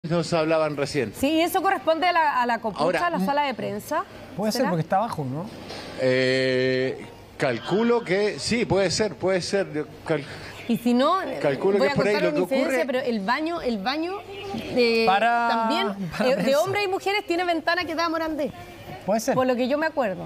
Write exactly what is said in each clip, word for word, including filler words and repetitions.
Nos hablaban recién. Sí, eso corresponde a la, a la copucha, Ahora, a la sala de prensa. Puede ¿Será? ser porque está abajo, ¿no? Eh, calculo que sí, puede ser, puede ser. Yo cal- Y si no, Calculo voy que a por ahí contar lo una que infidencia, ocurre- pero el baño, el baño de, Para- también para eh, de prensa. hombres y mujeres tiene ventana que da a Morandé, Puede ser. por lo que yo me acuerdo.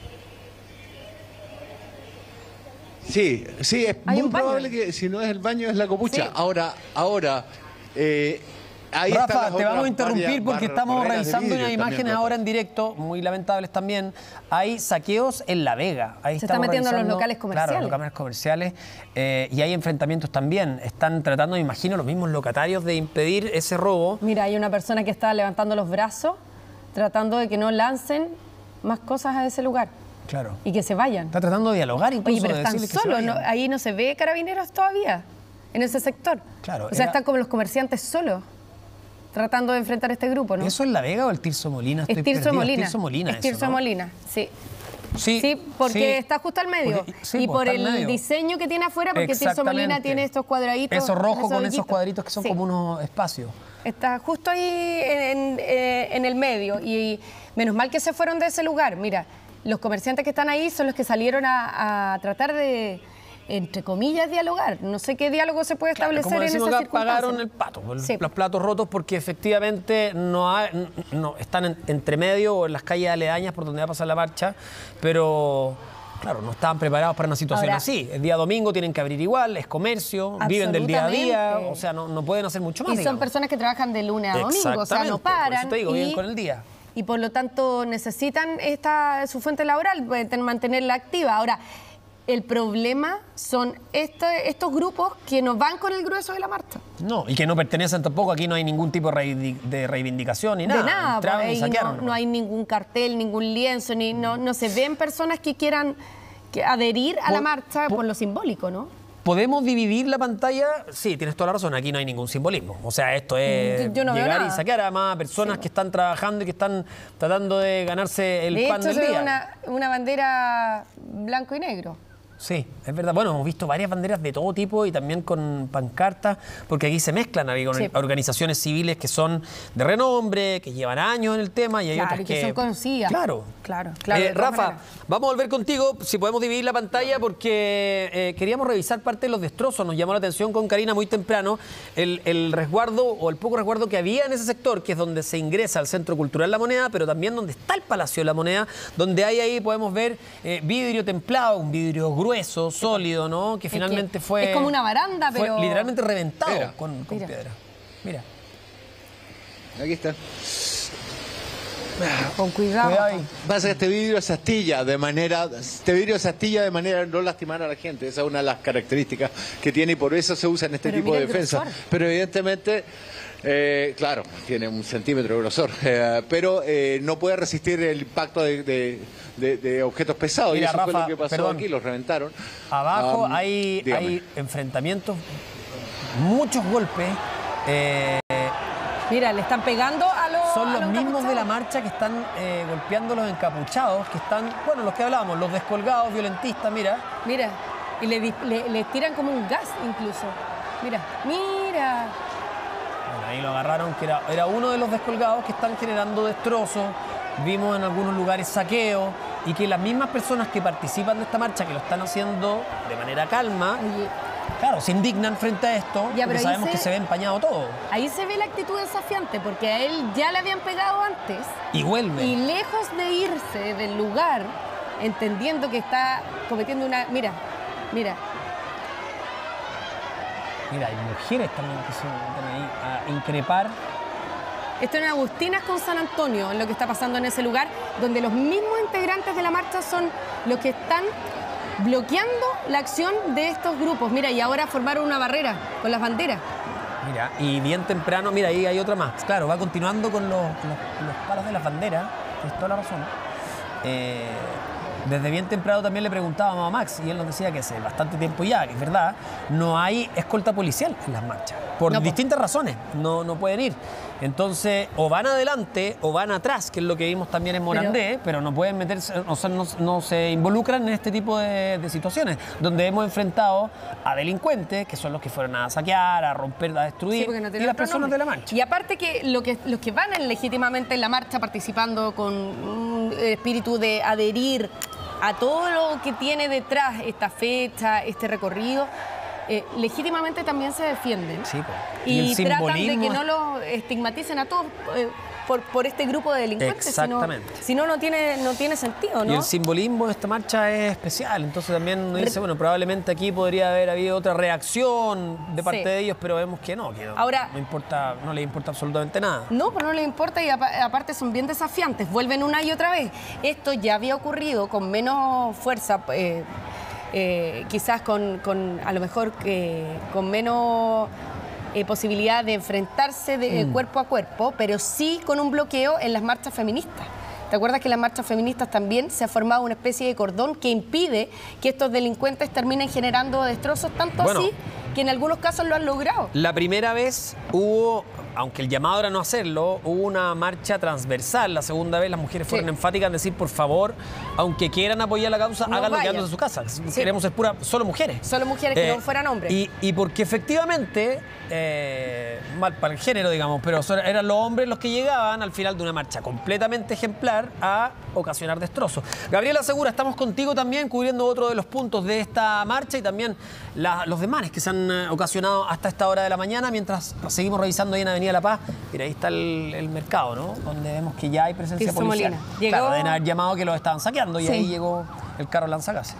Sí, sí, es Hay muy un baño probable ahí. que si no es el baño es la copucha. Sí. Ahora, ahora, eh, ahí están Rafa, las te otras vamos a interrumpir varias porque bar- estamos barreras de revisando vidrio unas también, imágenes Rafa. ahora en directo, muy lamentables también. Hay saqueos en La Vega. Ahí Se estamos están metiendo en los revisando, locales comerciales. Claro, los locales comerciales. eh, y hay enfrentamientos también. Están tratando, me imagino, los mismos locatarios de impedir ese robo. Mira, hay una persona que está levantando los brazos, tratando de que no lancen más cosas a ese lugar Claro. y que se vayan. Está tratando de dialogar incluso, Oye, pero de están decirles que se solos, ¿no? vayan. Ahí no se ve carabineros todavía, en ese sector. Claro, o sea, era- están como los comerciantes solos, tratando de enfrentar este grupo, ¿no? ¿Eso es La Vega o el Tirso Molina? Estoy Es Tirso perdido. Molina. Es Tirso Molina Es eso, Tirso ¿no? Molina, sí. Sí, Sí, porque sí. está justo al medio. Porque- sí, y pues, por está el al medio. diseño que tiene afuera, porque Tirso Molina Exactamente. tiene estos cuadraditos. Eso rojo con esos hoyitos. cuadritos que son Sí. como unos espacios. Está justo ahí en, en, eh, en el medio. Y menos mal que se fueron de ese lugar. Mira, los comerciantes que están ahí son los que salieron a, a tratar de, entre comillas, dialogar. No sé qué diálogo se puede Claro, establecer como en decimos esas acá, pagaron el circunstancias. pato, el- Sí. los platos rotos, porque efectivamente no, hay- no están en- entre medio o en las calles aledañas por donde va a pasar la marcha, pero claro, no estaban preparados para una situación Ahora- así. El día domingo tienen que abrir igual, es comercio, viven del día a día, Absolutamente. o sea, no, no pueden hacer mucho más. Y son digamos. personas que trabajan de lunes a domingo, o sea, no Exactamente, paran. por eso te digo, viven y- con el día. Y por lo tanto necesitan esta, su fuente laboral, pueden mantenerla activa. Ahora, el problema son este- estos grupos que no van con el grueso de la marcha. No, y que no pertenecen tampoco, aquí no hay ningún tipo de reivindi- de reivindicación ni nada. De nada, Entraron pues, y ahí no, saquearon, no nomás. hay ningún cartel, ningún lienzo, ni no, no se ven personas que quieran que adherir a la Por- marcha por- por lo simbólico, ¿no? ¿Podemos dividir la pantalla? Sí, tienes toda la razón, aquí no hay ningún simbolismo. O sea, esto es Yo- yo no veo llegar y nada. saquear además a personas Sí. que están trabajando y que están tratando de ganarse el De pan hecho, del se ve día. una, una bandera blanco y negro. Sí, es verdad. Bueno, hemos visto varias banderas de todo tipo y también con pancartas, porque aquí se mezclan hay Sí. organizaciones civiles que son de renombre, que llevan años en el tema y hay Claro, otras y que son conocidas. Claro. Claro, claro, Eh, de todas Rafa, maneras. vamos a volver contigo, si podemos dividir la pantalla, porque eh, queríamos revisar parte de los destrozos. Nos llamó la atención con Karina muy temprano el, el resguardo o el poco resguardo que había en ese sector, que es donde se ingresa al Centro Cultural La Moneda, pero también donde está el Palacio de la Moneda, donde hay ahí, podemos ver eh, vidrio templado, un vidrio grueso, sólido, ¿no? Que finalmente que fue... es como una baranda, fue pero- literalmente reventado Mira. con, con Mira. piedra. Mira. Aquí está. Con cuidado. Cuidado ahí. Pasa que este vidrio se astilla de manera, este vidrio se astilla de manera de no lastimar a la gente. Esa es una de las características que tiene y por eso se usa en este Pero tipo mira de el defensa. grosor. Pero evidentemente, eh, claro, tiene un centímetro de grosor, eh, pero eh, no puede resistir el impacto de, de- de- de objetos pesados. Mira, y eso fue Rafa, lo que pasó perdón. aquí, los reventaron. Abajo Am, hay, dígame. hay enfrentamientos, muchos golpes. eh, Mira, le están pegando a los. Son a los mismos de la encapuchados. marcha que están eh, golpeando a los encapuchados, que están, bueno, los que hablábamos, los descolgados, violentistas, mira. Mira, y le, dis- le- le tiran como un gas incluso. Mira, mira. Bueno, ahí lo agarraron, que era, era uno de los descolgados que están generando destrozos. Vimos en algunos lugares saqueos y que las mismas personas que participan de esta marcha, que lo están haciendo de manera calma, Oye, claro, se indignan frente a esto, Ya, porque pero ahí sabemos se- que se ve empañado todo. ahí se ve la actitud desafiante, porque a él ya le habían pegado antes. Y vuelve. Y lejos de irse del lugar, entendiendo que está cometiendo una. Mira, mira. Mira, hay mujeres también que se meten ahí a increpar. Esto en Agustinas con San Antonio, en lo que está pasando en ese lugar, donde los mismos integrantes de la marcha son los que están bloqueando la acción de estos grupos. Mira, y ahora formaron una barrera con las banderas. Mira, y bien temprano, mira, ahí hay otra más. Claro, va continuando con los, los- los palos de las banderas, tienes toda la razón. Eh, desde bien temprano también le preguntábamos a Max y él nos decía que hace bastante tiempo ya, que es verdad, no hay escolta policial en las marchas, por No, po. distintas razones, no, no pueden ir. Entonces, o van adelante o van atrás, que es lo que vimos también en Morandé, pero, pero no pueden meterse, o sea, no, no se involucran en este tipo de, de situaciones, donde hemos enfrentado a delincuentes, que son los que fueron a saquear, a romper, a destruir, sí, no y las personas de la marcha. Y aparte que, lo que los que van legítimamente en la marcha participando con un espíritu de adherir a todo lo que tiene detrás esta fecha, este recorrido, Eh, legítimamente también se defienden, sí, y, y tratan de que no lo estigmaticen a todos eh, por, por este grupo de delincuentes. Exactamente. Si no, si no, no tiene, no tiene sentido, ¿no? Y el simbolismo de esta marcha es especial, entonces también uno dice, bueno, probablemente aquí podría haber habido otra reacción de parte sí. de ellos, pero vemos que no, que no, Ahora, no, importa, no les importa absolutamente nada. No, pero no les importa, y aparte son bien desafiantes, vuelven una y otra vez. Esto ya había ocurrido con menos fuerza, eh, Eh, quizás con, con a lo mejor eh, con menos eh, posibilidad de enfrentarse de, mm. cuerpo a cuerpo, pero sí con un bloqueo en las marchas feministas. ¿Te acuerdas que en las marchas feministas también se ha formado una especie de cordón que impide que estos delincuentes terminen generando destrozos, tanto bueno, así que en algunos casos lo han logrado? La primera vez hubo, aunque el llamado era no hacerlo, hubo una marcha transversal. La segunda vez las mujeres fueron sí. enfáticas en decir, por favor, aunque quieran apoyar la causa, no háganlo quedándose en su casa. Sí. Queremos ser pura, solo mujeres. Solo mujeres, que eh, no fueran hombres. Y, y porque efectivamente, eh, mal para el género, digamos, pero eran los hombres los que llegaban al final de una marcha completamente ejemplar a ocasionar destrozos. Gabriela Segura, estamos contigo también cubriendo otro de los puntos de esta marcha y también la, los desmanes que se han eh, ocasionado hasta esta hora de la mañana, mientras seguimos revisando ahí en Avenida La Paz. Mira, ahí está el, el mercado, ¿no? Donde vemos que ya hay presencia Tirso policial. Molina. Llegó... Claro, deben haber llamado que los estaban saqueando y sí. ahí llegó el carro lanzagases.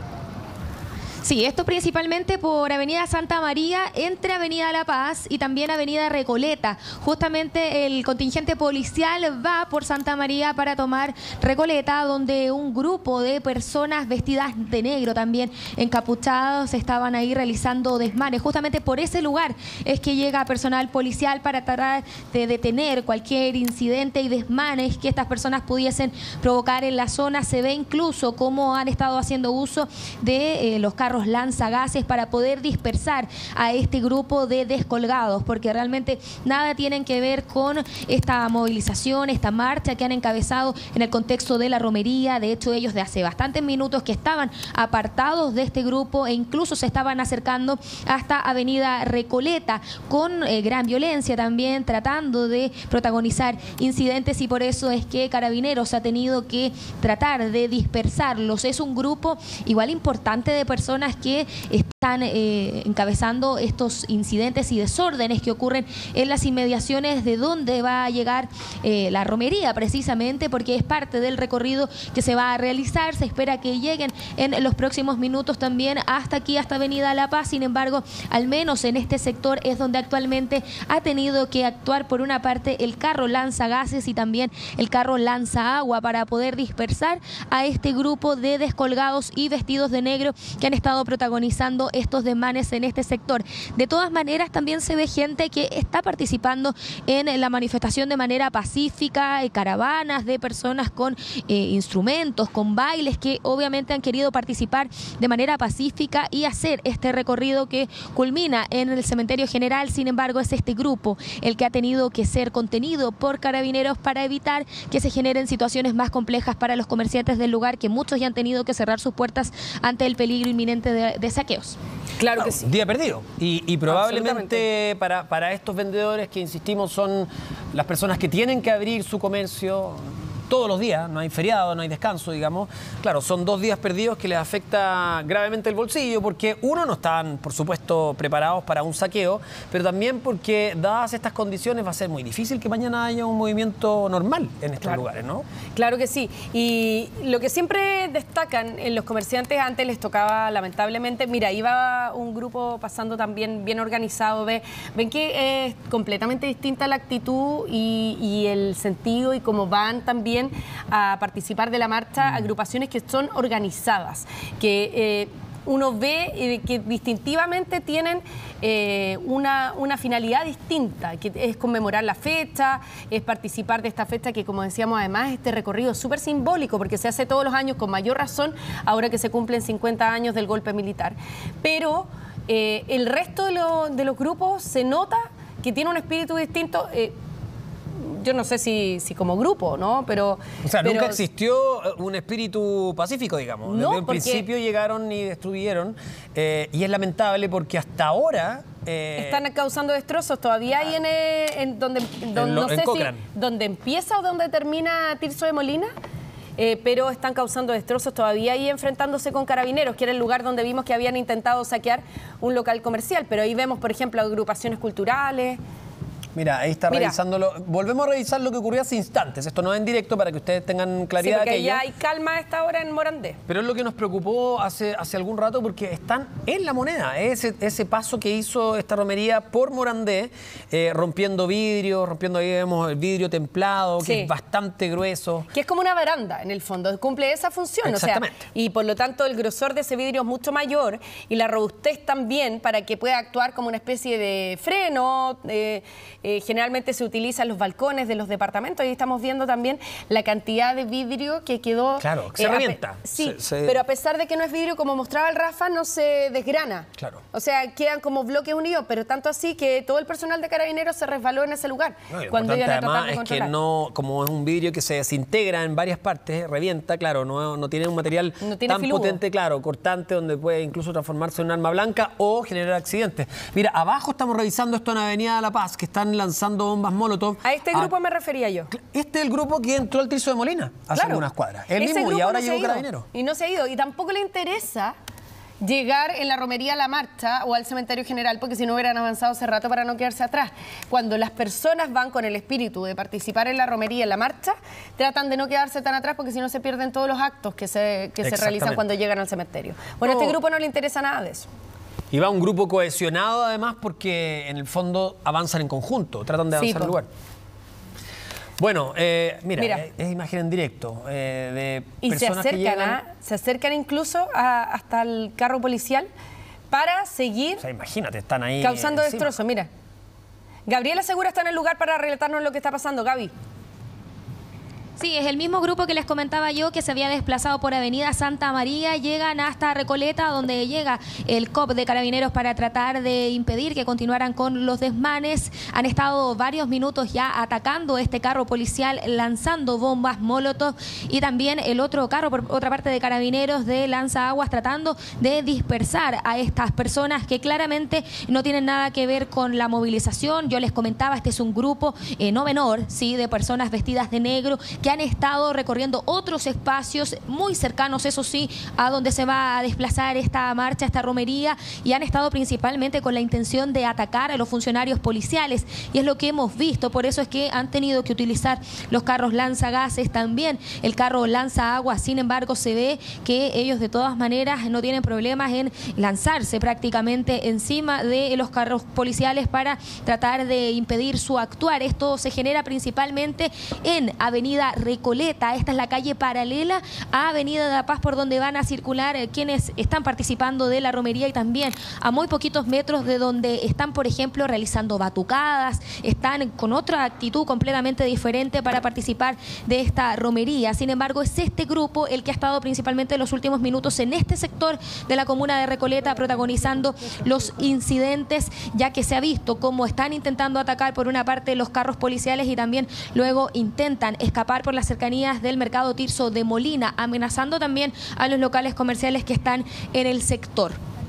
Sí, esto principalmente por Avenida Santa María, entre Avenida La Paz y también Avenida Recoleta. Justamente el contingente policial va por Santa María para tomar Recoleta, donde un grupo de personas vestidas de negro, también encapuchados, estaban ahí realizando desmanes. Justamente por ese lugar es que llega personal policial para tratar de detener cualquier incidente y desmanes que estas personas pudiesen provocar en la zona. Se ve incluso cómo han estado haciendo uso de eh, los carros lanzagases para poder dispersar a este grupo de descolgados, porque realmente nada tienen que ver con esta movilización, esta marcha que han encabezado en el contexto de la romería. De hecho, ellos de hace bastantes minutos que estaban apartados de este grupo e incluso se estaban acercando hasta Avenida Recoleta con eh, gran violencia también, tratando de protagonizar incidentes, y por eso es que Carabineros ha tenido que tratar de dispersarlos. Es un grupo igual importante de personas que están eh, encabezando estos incidentes y desórdenes que ocurren en las inmediaciones de donde va a llegar eh, la romería, precisamente porque es parte del recorrido que se va a realizar. Se espera que lleguen en los próximos minutos también hasta aquí, hasta Avenida La Paz. Sin embargo, al menos en este sector es donde actualmente ha tenido que actuar por una parte el carro lanza gases y también el carro lanza agua para poder dispersar a este grupo de descolgados y vestidos de negro que han estado protagonizando estos desmanes en este sector. De todas maneras, también se ve gente que está participando en la manifestación de manera pacífica, caravanas de personas con eh, instrumentos, con bailes, que obviamente han querido participar de manera pacífica y hacer este recorrido que culmina en el Cementerio General. Sin embargo, es este grupo el que ha tenido que ser contenido por Carabineros para evitar que se generen situaciones más complejas para los comerciantes del lugar, que muchos ya han tenido que cerrar sus puertas ante el peligro inminente de, de saqueos. Claro que sí. Día perdido. Y, y probablemente para, para estos vendedores que, insistimos, son las personas que tienen que abrir su comercio todos los días, no hay feriado, no hay descanso, digamos. Claro, son dos días perdidos que les afecta gravemente el bolsillo, porque uno, no están, por supuesto, preparados para un saqueo, pero también porque, dadas estas condiciones, va a ser muy difícil que mañana haya un movimiento normal en estos claro. lugares, ¿no? Claro que sí. Y lo que siempre destacan en los comerciantes, antes les tocaba, lamentablemente, mira, iba un grupo pasando también bien organizado, ¿ve? Ven que es completamente distinta la actitud y, y el sentido y cómo van también a participar de la marcha agrupaciones que son organizadas, que eh, uno ve eh, que distintivamente tienen eh, una, una finalidad distinta, que es conmemorar la fecha, es participar de esta fecha que, como decíamos, además este recorrido es súper simbólico porque se hace todos los años, con mayor razón ahora que se cumplen cincuenta años del golpe militar. Pero eh, el resto de, lo, de los grupos se nota que tiene un espíritu distinto. eh, yo no sé si, si como grupo, ¿no? Pero, o sea, pero, nunca existió un espíritu pacífico, digamos. No, Desde un porque, principio llegaron y destruyeron. Eh, y es lamentable porque hasta ahora... Eh, están causando destrozos todavía ahí en, en donde, donde en lo, no sé en si donde empieza o donde termina Tirso de Molina. Eh, pero están causando destrozos todavía ahí enfrentándose con carabineros, que era el lugar donde vimos que habían intentado saquear un local comercial. Pero ahí vemos, por ejemplo, agrupaciones culturales. Mira, ahí está Mira. revisándolo. Volvemos a revisar lo que ocurrió hace instantes. Esto no es en directo para que ustedes tengan claridad. Sí, porque de ya hay calma a esta hora en Morandé. Pero es lo que nos preocupó hace, hace algún rato porque están en la moneda. Ese, ese paso que hizo esta romería por Morandé, eh, rompiendo vidrio, rompiendo ahí vemos el vidrio templado, que sí. es bastante grueso. Que es como una baranda, en el fondo. Cumple esa función. Exactamente. O sea, y por lo tanto el grosor de ese vidrio es mucho mayor y la robustez también para que pueda actuar como una especie de freno. Eh, eh, generalmente se utiliza en los balcones de los departamentos y estamos viendo también la cantidad de vidrio que quedó... Claro, que se eh, revienta. Sí, se, se... pero a pesar de que no es vidrio, como mostraba el Rafa, no se desgrana. Claro. O sea, quedan como bloques unidos, pero tanto así que todo el personal de Carabineros se resbaló en ese lugar. No, cuando iban a tratar además de es controlar. que no, como es un vidrio que se desintegra en varias partes, revienta, claro, no, no tiene un material no tiene tan filudo. potente, claro, cortante, donde puede incluso transformarse en un arma blanca o generar accidentes. Mira, abajo estamos revisando esto en Avenida La Paz, que están lanzando bombas Molotov. A este grupo a... me refería yo. Este es el grupo que entró al Tirso de Molina hace claro. algunas cuadras. El Ese mismo, y ahora no llegó Carabineros. Y no se ha ido. Y tampoco le interesa llegar en la romería a la marcha o al cementerio general, porque si no hubieran avanzado hace rato para no quedarse atrás. Cuando las personas van con el espíritu de participar en la romería, en la marcha, tratan de no quedarse tan atrás porque si no se pierden todos los actos que se, que se realizan cuando llegan al cementerio. Bueno, a este grupo no le interesa nada de eso. Y va un grupo cohesionado además porque en el fondo avanzan en conjunto, tratan de avanzar sí, al lugar. Bueno, eh, mira, mira. Es, es imagen en directo eh, de y personas se acercan, que llegan... a, se acercan incluso a, hasta el carro policial para seguir... O sea, imagínate, están ahí causando encima. destrozos, mira. Gabriela Segura está en el lugar para relatarnos lo que está pasando, Gaby. Sí, es el mismo grupo que les comentaba yo que se había desplazado por Avenida Santa María, llegan hasta Recoleta, donde llega el C O P de Carabineros para tratar de impedir que continuaran con los desmanes. Han estado varios minutos ya atacando este carro policial, lanzando bombas Molotov y también el otro carro, por otra parte de Carabineros, de lanzaaguas, tratando de dispersar a estas personas que claramente no tienen nada que ver con la movilización. Yo les comentaba, este es un grupo eh, no menor, sí, de personas vestidas de negro que han estado recorriendo otros espacios muy cercanos, eso sí, a donde se va a desplazar esta marcha, esta romería, y han estado principalmente con la intención de atacar a los funcionarios policiales, y es lo que hemos visto. Por eso es que han tenido que utilizar los carros lanzagases, también el carro lanza agua. Sin embargo, se ve que ellos de todas maneras no tienen problemas en lanzarse prácticamente encima de los carros policiales para tratar de impedir su actuar. Esto se genera principalmente en Avenida Recoleta. Esta es la calle paralela a Avenida de La Paz, por donde van a circular eh, quienes están participando de la romería, y también a muy poquitos metros de donde están, por ejemplo, realizando batucadas, están con otra actitud completamente diferente para participar de esta romería. Sin embargo, es este grupo el que ha estado principalmente en los últimos minutos en este sector de la comuna de Recoleta protagonizando los incidentes, ya que se ha visto cómo están intentando atacar por una parte los carros policiales y también luego intentan escapar por las cercanías del mercado Tirso de Molina, amenazando también a los locales comerciales que están en el sector.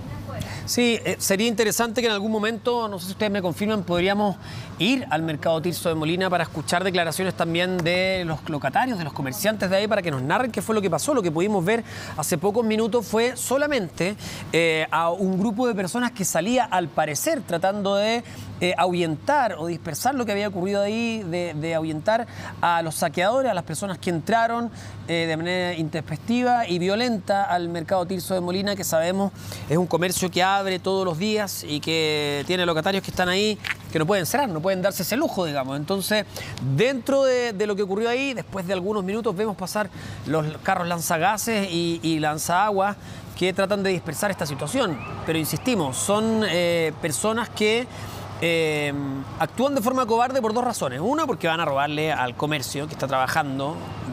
Sí, eh, sería interesante que en algún momento, no sé si ustedes me confirman, podríamos ir al mercado Tirso de Molina para escuchar declaraciones también de los locatarios, de los comerciantes de ahí, para que nos narren qué fue lo que pasó. Lo que pudimos ver hace pocos minutos fue solamente eh, a un grupo de personas que salía, al parecer, tratando de eh, ahuyentar o dispersar lo que había ocurrido ahí, de, de ahuyentar a los saqueadores, a las personas que entraron eh, de manera intempestiva y violenta al mercado Tirso de Molina, que sabemos es un comercio que abre todos los días y que tiene locatarios que están ahí que no pueden cerrar, no pueden darse ese lujo, digamos. Entonces, dentro de, de lo que ocurrió ahí, después de algunos minutos vemos pasar los carros lanzagases y, y lanzaagua que tratan de dispersar esta situación. Pero insistimos, son eh, personas que eh, actúan de forma cobarde por dos razones. Una, porque van a robarle al comercio que está trabajando eh, de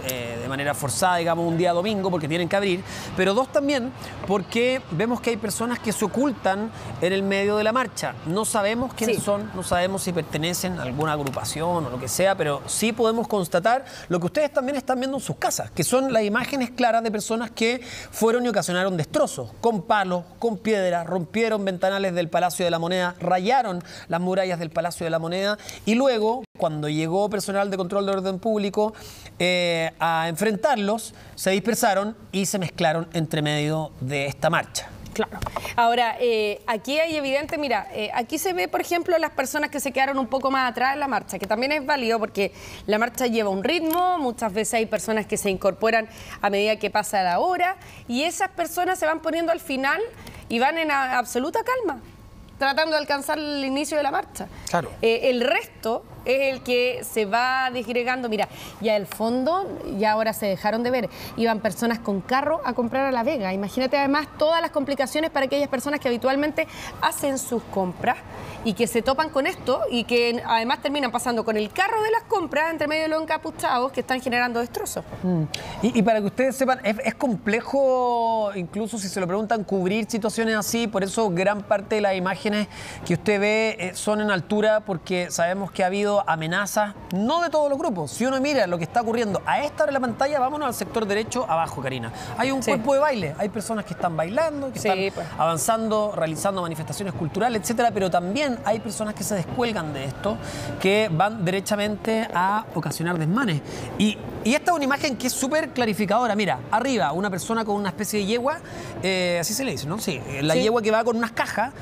manera forzada, digamos, un día domingo porque tienen que abrir, pero dos también porque vemos que hay personas que se ocultan en el medio de la marcha. No sabemos quiénes Sí. son, no sabemos si pertenecen a alguna agrupación o lo que sea, pero sí podemos constatar lo que ustedes también están viendo en sus casas, que son las imágenes claras de personas que fueron y ocasionaron destrozos, con palos, con piedras, rompieron ventanales del Palacio de la Moneda, rayaron las murallas del Palacio de la Moneda y luego, cuando llegó personal de control de orden público eh, a enfrentarlos, se dispersaron y se mezclaron entre medio de esta marcha. Claro. Ahora, eh, aquí hay evidente, mira, eh, aquí se ve, por ejemplo, las personas que se quedaron un poco más atrás en la marcha, que también es válido porque la marcha lleva un ritmo, muchas veces hay personas que se incorporan a medida que pasa la hora y esas personas se van poniendo al final y van en a- absoluta calma, tratando de alcanzar el inicio de la marcha. Claro. Eh, el resto es el que se va disgregando. Mira, ya al fondo, ya ahora se dejaron de ver, iban personas con carro a comprar a La Vega. Imagínate además todas las complicaciones para aquellas personas que habitualmente hacen sus compras y que se topan con esto y que además terminan pasando con el carro de las compras entre medio de los encapuchados que están generando destrozos. Mm. Y, y para que ustedes sepan, es, es complejo, incluso si se lo preguntan, cubrir situaciones así. Por eso gran parte de las imágenes que usted ve eh, son en altura, porque sabemos que ha habido amenazas, no de todos los grupos. Si uno mira lo que está ocurriendo a esta hora de la pantalla, vámonos al sector derecho abajo, Karina. Hay un Sí. cuerpo de baile, hay personas que están bailando, que Sí, están pues. avanzando, realizando manifestaciones culturales, etcétera, pero también hay personas que se descuelgan de esto, que van derechamente a ocasionar desmanes. Y, y esta es una imagen que es súper clarificadora. Mira, arriba, una persona con una especie de yegua, eh, así se le dice, ¿no? Sí, la Sí. yegua que va con unas cajas.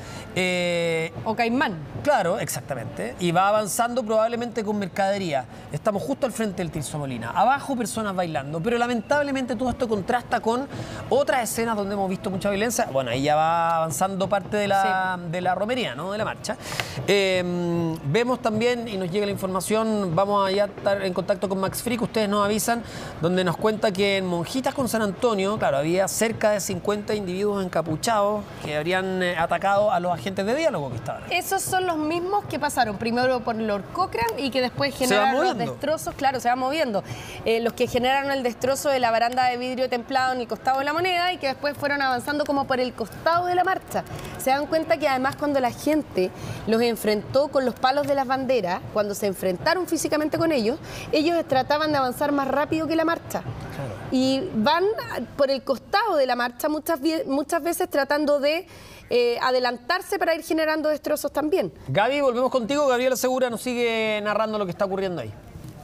eh, O Caimán. Claro, exactamente. Y va avanzando probablemente con mercadería. Estamos justo al frente del Tirso Molina. Abajo personas bailando. Pero lamentablemente todo esto contrasta con otras escenas donde hemos visto mucha violencia. Bueno, ahí ya va avanzando parte de la, de la romería, ¿no? De la marcha. Eh, vemos también, y nos llega la información, vamos a ya estar en contacto con Max Frick, ustedes nos avisan, donde nos cuenta que en Monjitas con San Antonio, claro, había cerca de cincuenta individuos encapuchados que habrían eh, atacado a los agentes de diálogo que estaban ahí. Esos son los mismos que pasaron primero por Lord Cochrane y que después Se van generaron los moviendo. destrozos, claro, se van moviendo. Eh, los que generaron el destrozo de la baranda de vidrio templado en el costado de la Moneda y que después fueron avanzando como por el costado de la marcha. Se dan cuenta que además cuando la gente los enfrentó con los palos de las banderas, cuando se enfrentaron físicamente con ellos, ellos trataban de avanzar más rápido que la marcha. Y van por el costado de la marcha muchas, vie- muchas veces tratando de eh, adelantarse para ir generando destrozos también. Gaby, volvemos contigo. Gabriela Segura nos sigue narrando lo que está ocurriendo ahí.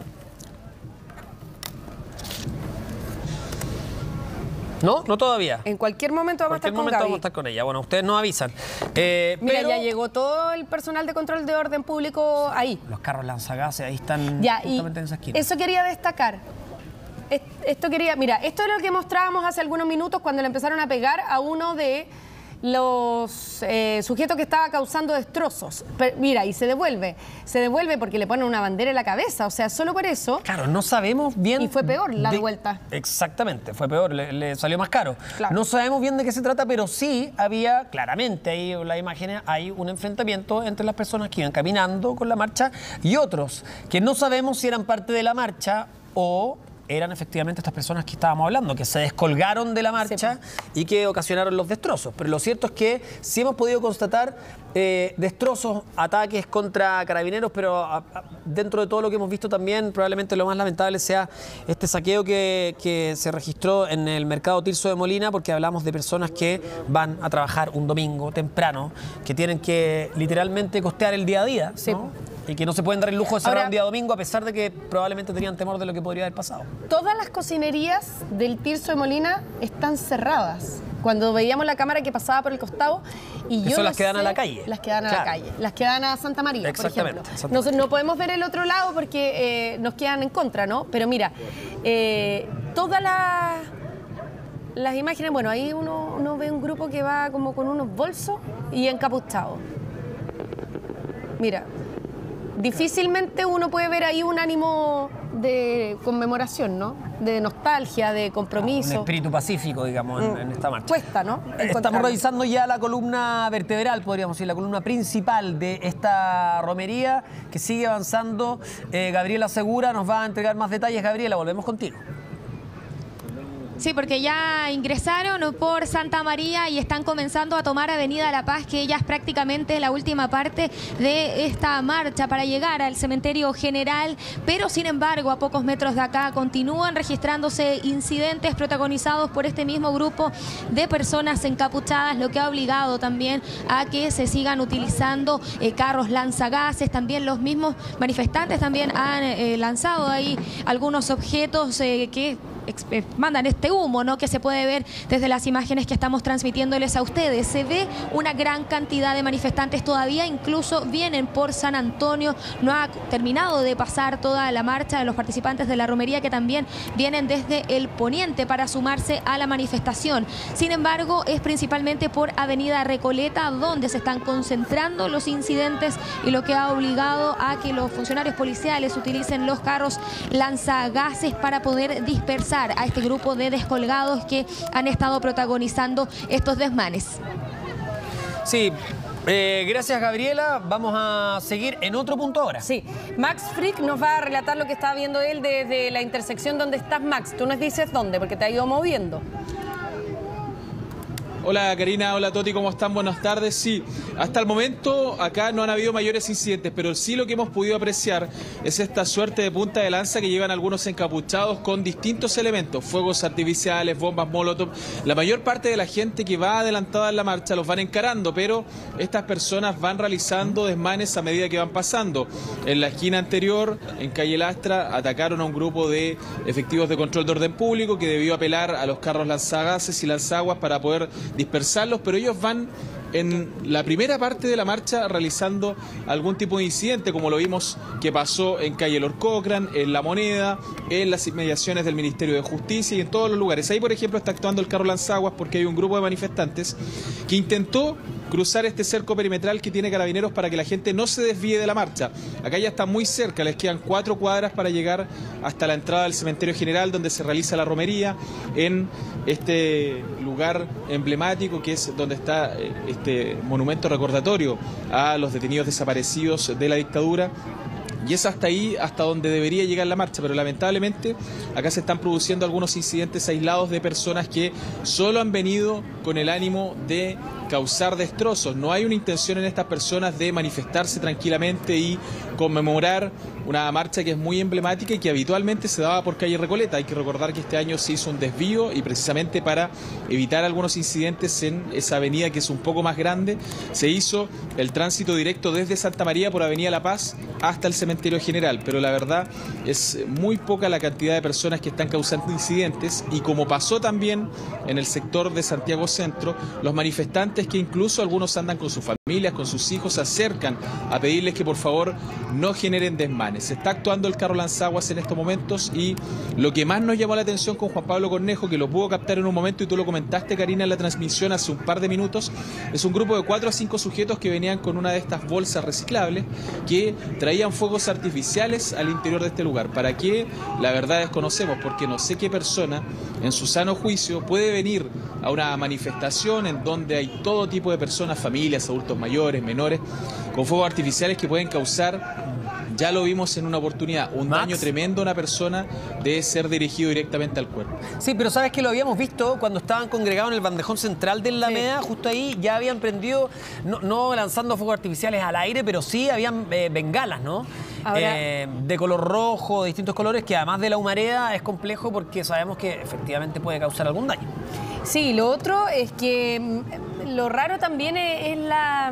¿No? No todavía. En cualquier momento En vamos a cualquier estar con momento Gaby. vamos a estar con ella. Bueno, ustedes nos avisan. Eh, Mira, pero ya llegó todo el personal de control de orden público ahí. los carros lanzagases ahí están Ya, y justamente en esa esquina. eso quería destacar. Es- Esto quería, mira, esto es lo que mostrábamos hace algunos minutos cuando le empezaron a pegar a uno de los eh, sujetos que estaba causando destrozos. Pero, mira, y se devuelve. Se devuelve porque le ponen una bandera en la cabeza. O sea, solo por eso. Claro, no sabemos bien... Y fue peor la de- vuelta. Exactamente, fue peor, le, le salió más caro. Claro. No sabemos bien de qué se trata, pero sí había, claramente, ahí en las imágenes, hay un enfrentamiento entre las personas que iban caminando con la marcha y otros, que no sabemos si eran parte de la marcha o eran efectivamente estas personas que estábamos hablando, que se descolgaron de la marcha y que ocasionaron los destrozos. Pero lo cierto es que sí hemos podido constatar eh, destrozos, ataques contra carabineros, pero a- a- dentro de todo lo que hemos visto también, probablemente lo más lamentable sea este saqueo que, que se registró en el mercado Tirso de Molina, porque hablamos de personas que van a trabajar un domingo temprano, que tienen que literalmente costear el día a día, Sí. ¿no? Y que no se pueden dar el lujo de cerrar Ahora- un día domingo, a pesar de que probablemente tenían temor de lo que podría haber pasado. Todas las cocinerías del Tirso de Molina están cerradas. Cuando veíamos la cámara que pasaba por el costado y Que yo son no las que dan a sé- la calle. Las que dan a Claro. la calle. Las que dan a Santa María, por Exactamente, ejemplo. Santa No, María. no podemos ver el otro lado porque eh, nos quedan en contra, ¿no? Pero mira, eh, todas las... Las imágenes, bueno, ahí uno, uno ve un grupo que va como con unos bolsos y encapuchado. Mira, difícilmente uno puede ver ahí un ánimo de conmemoración, ¿no? De nostalgia, de Un compromiso. espíritu pacífico, digamos, en, en esta marcha. Cuesta, ¿no? Estamos Encontrarlo. revisando ya la columna vertebral, podríamos decir, la columna principal de esta romería que sigue avanzando. Eh, Gabriela Segura nos va a entregar más detalles. Gabriela, volvemos contigo. Sí, porque ya ingresaron por Santa María y están comenzando a tomar Avenida La Paz, que ya es prácticamente la última parte de esta marcha para llegar al cementerio general, pero sin embargo a pocos metros de acá continúan registrándose incidentes protagonizados por este mismo grupo de personas encapuchadas, lo que ha obligado también a que se sigan utilizando eh, carros lanzagases. También los mismos manifestantes también han eh, lanzado ahí algunos objetos eh, que mandan este humo, ¿no?, que se puede ver desde las imágenes que estamos transmitiéndoles a ustedes. Se ve una gran cantidad de manifestantes todavía, incluso vienen por San Antonio. No ha terminado de pasar toda la marcha de los participantes de la romería, que también vienen desde el poniente para sumarse a la manifestación. Sin embargo, es principalmente por Avenida Recoleta donde se están concentrando los incidentes y lo que ha obligado a que los funcionarios policiales utilicen los carros lanzagases para poder dispersar a este grupo de descolgados que han estado protagonizando estos desmanes. Sí, eh, gracias Gabriela. Vamos a seguir en otro punto ahora. Sí, Max Frick nos va a relatar lo que está viendo él desde la intersección donde estás, Max. Tú nos dices dónde, porque te ha ido moviendo. Hola Karina, hola Toti, ¿cómo están? Buenas tardes. Sí, hasta el momento acá no han habido mayores incidentes, pero sí lo que hemos podido apreciar es esta suerte de punta de lanza que llevan algunos encapuchados con distintos elementos, fuegos artificiales, bombas molotov. La mayor parte de la gente que va adelantada en la marcha los van encarando, pero estas personas van realizando desmanes a medida que van pasando. En la esquina anterior, en calle Lastra, atacaron a un grupo de efectivos de control de orden público que debió apelar a los carros lanzagases y lanzaguas para poder dispersarlos, pero ellos van en la primera parte de la marcha realizando algún tipo de incidente, como lo vimos que pasó en calle Lord Cochrane, en La Moneda, en las inmediaciones del Ministerio de Justicia y en todos los lugares. Ahí, por ejemplo, está actuando el carro lanzaguas porque hay un grupo de manifestantes que intentó cruzar este cerco perimetral que tiene Carabineros para que la gente no se desvíe de la marcha. Acá ya está muy cerca, les quedan cuatro cuadras para llegar hasta la entrada del cementerio general donde se realiza la romería, en este lugar emblemático que es donde está este monumento recordatorio a los detenidos desaparecidos de la dictadura. Y es hasta ahí, hasta donde debería llegar la marcha, pero lamentablemente acá se están produciendo algunos incidentes aislados de personas que solo han venido con el ánimo de causar destrozos. No hay una intención en estas personas de manifestarse tranquilamente y conmemorar una marcha que es muy emblemática y que habitualmente se daba por calle Recoleta. Hay que recordar que este año se hizo un desvío y precisamente para evitar algunos incidentes en esa avenida que es un poco más grande, se hizo el tránsito directo desde Santa María por Avenida La Paz hasta el cementerio general, pero la verdad es muy poca la cantidad de personas que están causando incidentes y como pasó también en el sector de Santiago Centro, los manifestantes que incluso algunos andan con sus familias, con sus hijos, se acercan a pedirles que por favor no generen desmanes. Se está actuando el carro lanzaguas en estos momentos y lo que más nos llamó la atención con Juan Pablo Cornejo, que lo pudo captar en un momento y tú lo comentaste, Karina, en la transmisión hace un par de minutos, es un grupo de cuatro a cinco sujetos que venían con una de estas bolsas reciclables que traían fuegos artificiales al interior de este lugar. ¿Para qué? La verdad desconocemos, porque no sé qué persona en su sano juicio puede venir a una manifestación en donde hay todo tipo de personas, familias, adultos mayores, menores, con fuegos artificiales que pueden causar, ya lo vimos en una oportunidad, un Max. daño tremendo a una persona de ser dirigido directamente al cuerpo. Sí, pero sabes que lo habíamos visto cuando estaban congregados en el bandejón central de la Alameda, sí. Justo ahí ya habían prendido, no, no lanzando fuegos artificiales al aire, pero sí habían eh, bengalas, ¿no? Ahora, eh, de color rojo, de distintos colores, que además de la humareda es complejo porque sabemos que efectivamente puede causar algún daño. Sí, lo otro es que lo raro también es, es la,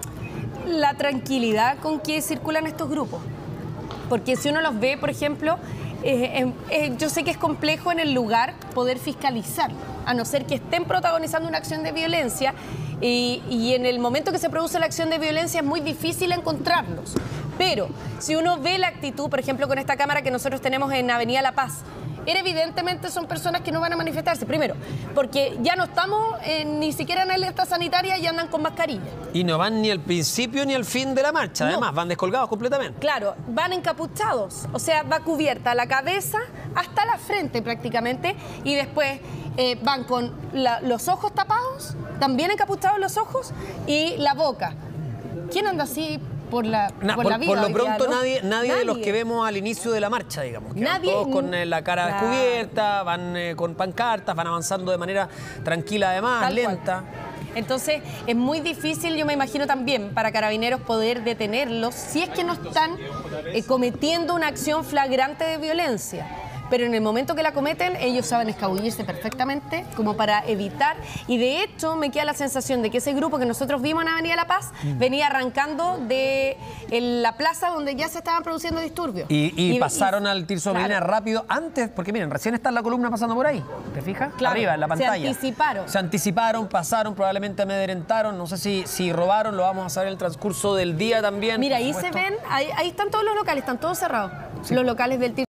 la tranquilidad con que circulan estos grupos. Porque si uno los ve, por ejemplo, eh, eh, yo sé que es complejo en el lugar poder fiscalizar, a no ser que estén protagonizando una acción de violencia y, y en el momento que se produce la acción de violencia es muy difícil encontrarlos. Pero si uno ve la actitud, por ejemplo, con esta cámara que nosotros tenemos en Avenida La Paz, evidentemente son personas que no van a manifestarse. Primero, porque ya no estamos eh, ni siquiera en alerta sanitaria y andan con mascarilla. Y no van ni al principio ni al fin de la marcha, no. Además, van descolgados completamente. Claro, van encapuchados, o sea, va cubierta la cabeza hasta la frente prácticamente y después eh, van con la, los ojos tapados, también encapuchados los ojos y la boca. ¿Quién anda así por la, Na, por por, la vida. por lo hoy pronto día, ¿no? nadie, nadie, de los Nadie. que vemos al inicio de la marcha, digamos. Que Nadie, van todos con eh, la cara claro. descubierta, van eh, con pancartas, van avanzando de manera tranquila además, Tal cual. lenta. Entonces es muy difícil, yo me imagino también, para Carabineros poder detenerlos si es que no están eh, cometiendo una acción flagrante de violencia. Pero en el momento que la cometen, ellos saben escabullirse perfectamente como para evitar. Y de hecho, me queda la sensación de que ese grupo que nosotros vimos en Avenida La Paz venía arrancando de en la plaza donde ya se estaban produciendo disturbios. Y, y Y- pasaron y- al Tirso claro. Medina rápido antes, porque miren, recién está la columna pasando por ahí, ¿te fijas? Claro, Arriba, en la se pantalla. anticiparon. Se anticiparon, pasaron, probablemente amedrentaron, no sé si, si robaron, lo vamos a saber en el transcurso del día también. Mira, por ahí se supuesto. ven, ahí, ahí están todos los locales, están todos cerrados. Los locales del